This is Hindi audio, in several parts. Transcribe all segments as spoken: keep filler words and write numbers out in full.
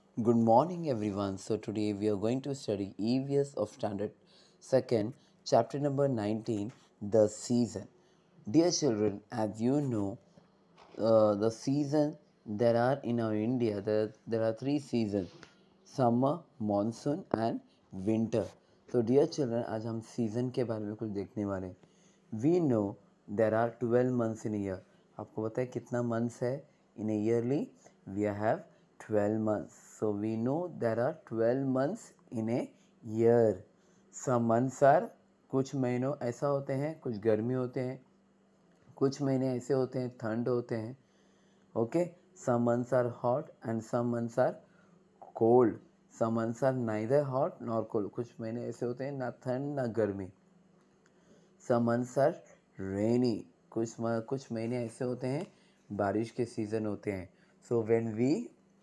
Good morning, everyone. So, today we are going to study E V S of Standard Second, chapter number nineteen, The Season. Dear children, as you know, uh, the season there are in our India, there, there are three seasons summer, monsoon, and winter. So, dear children, आज हम season के बारे में कुछ देखने वाले हैं. We know there are twelve months in a year. आपको पता है कितना months है in a yearly? We have twelve months. So we know there are twelve months in a year. Some months are कुछ महीनों ऐसा होते हैं, कुछ गर्मी होते हैं, कुछ महीने ऐसे होते हैं ठंड होते हैं. Okay, some months are hot and some months are cold. Some months are neither hot nor cold. कुछ महीने ऐसे होते हैं ना ठंड ना गर्मी. Some months are rainy. कुछ कुछ महीने ऐसे होते हैं बारिश के सीजन होते हैं. So when we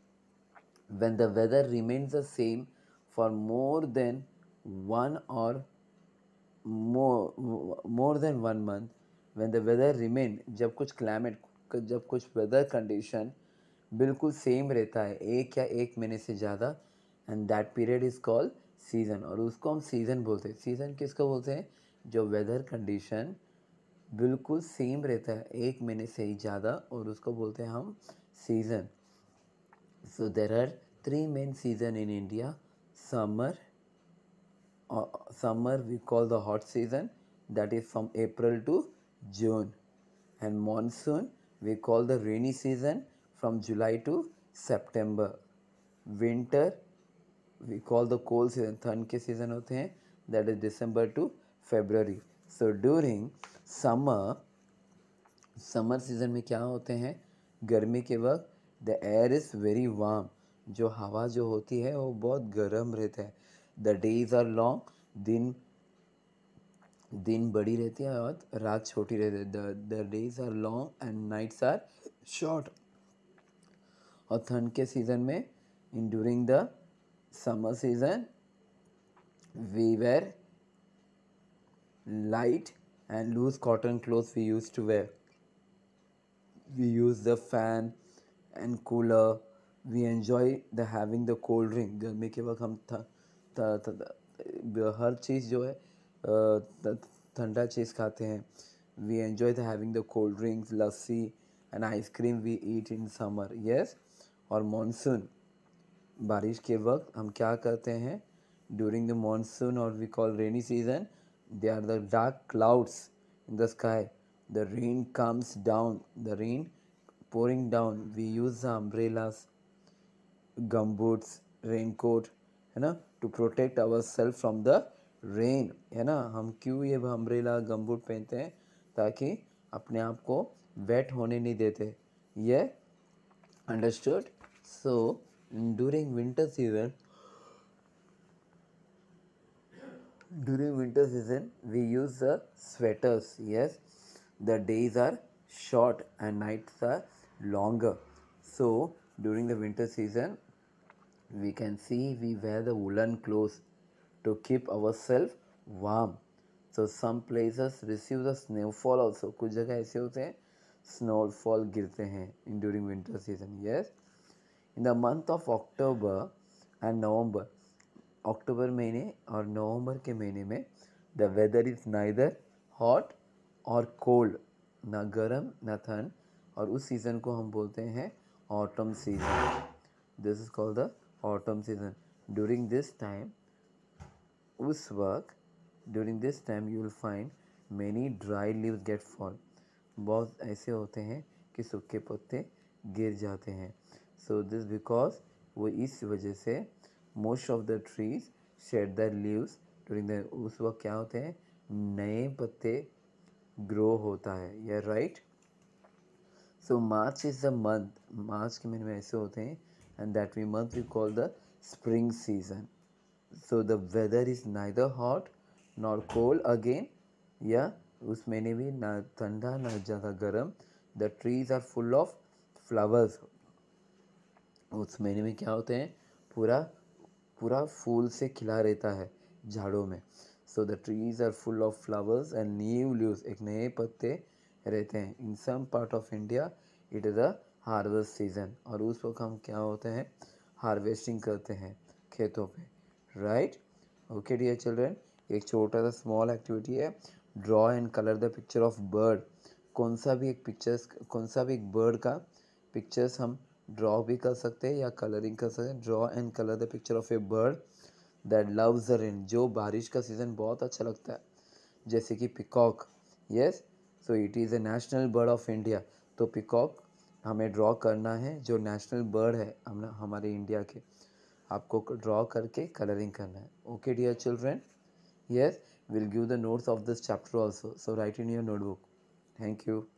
when the weather remains the same for more than one or more more than one month, when the weather remain, जब कुछ climate जब कुछ weather condition बिल्कुल सेम रहता है एक या एक महीने से ज़्यादा, and that period is called season, और उसको हम सीज़न बोलते हैं. सीज़न किसको बोलते हैं? जो वेदर कंडीशन बिल्कुल सेम रहता है एक महीने से ही ज़्यादा, और उसको बोलते हैं हम season. So there are three main season in India. Summer, uh, summer we call the hot season, that is from April to June, and monsoon we call the rainy season from July to September. Winter we call the cold season, ठंड के season होते हैं, that is December to February. So during summer, summer season में क्या होते हैं? गर्मी के वक्त the air is very warm, जो हवा जो होती है वो बहुत गर्म रहता है. द डेज आर लॉन्ग, दिन दिन बड़ी रहती है और रात छोटी रहती है. The days are long and nights are short. और ठंड के सीज़न में in during the summer season we wear light and loose cotton clothes we used to wear. We use the fan and cooler. We enjoy the having the cold drink. गर्मी के वक्त हम थ, थ, थ, थ, हर चीज़ जो है ठंडा चीज़ खाते हैं. We enjoy the having the cold drinks, lassi and ice cream we eat in summer. Yes. और monsoon, बारिश के वक्त हम क्या करते हैं? During the monsoon, or we call rainy season, there are the dark clouds in the sky. The rain comes down, the rain pouring down. We use the umbrellas, gumboots, raincoat, है ना, to protect ourselves from the rain. है ना, हम क्यों ये अम्ब्रेला गम्बूट पहनते हैं? ताकि अपने आप को वेट होने नहीं देते. ये understood? So during winter season During winter season, we use the sweaters. Yes, the days are short and nights are longer. So during the winter season, we can see we wear the woolen clothes to keep ourselves warm. So some places receive the snowfall also. कुछ जगह ऐसे होते हैं snowfall गिरते हैं in during winter season. Yes, in the month of October and November, अक्टूबर महीने और नवंबर के महीने में the weather is neither hot और कोल्ड, ना गर्म ना ठंड, और उस सीज़न को हम बोलते हैं autumn season. This is called the autumn season. During this time, उस वक्त during this time you will find many dry leaves get fall. बहुत ऐसे होते हैं कि सूखे पत्ते गिर जाते हैं. सो दिस बिकॉज वो इस वजह से most of the trees shed the leaves during the, उस वक्त क्या होते हैं? नए पत्ते ग्रो होता है. ये right. So March is the month, March के महीने में ऐसे होते हैं, and that we month we call the spring season. So the weather is neither hot nor cold again, या उस महीने भी ना ठंडा ना ज़्यादा गर्म. The trees are full of flowers. उस महीने में क्या होते हैं? पूरा पूरा फूल से खिला रहता है झाड़ों में. So the trees are full of flowers and new leaves, एक नए पत्ते रहते हैं. In some part of India it is a harvest season, और उस वक्त हम क्या होते हैं? हार्वेस्टिंग करते हैं खेतों पे, राइट। ओके डियर चिल्ड्रन, एक छोटा सा स्मॉल एक्टिविटी है, draw and colour the picture of bird. कौन सा भी एक पिक्चर्स कौन सा भी एक बर्ड का पिक्चर्स हम ड्रॉ भी कर सकते हैं या कलरिंग कर सकते हैं। Draw and colour the picture of a bird that loves the rain, जो बारिश का सीज़न बहुत अच्छा लगता है, जैसे कि peacock. Yes, so it is a national bird of India. तो पिकॉक हमें ड्रॉ करना है, जो नेशनल बर्ड है हम हमारे इंडिया के, आपको ड्रॉ करके कलरिंग करना है। Okay dear children, yes, will give the notes of this chapter also, so write in your notebook. Thank you.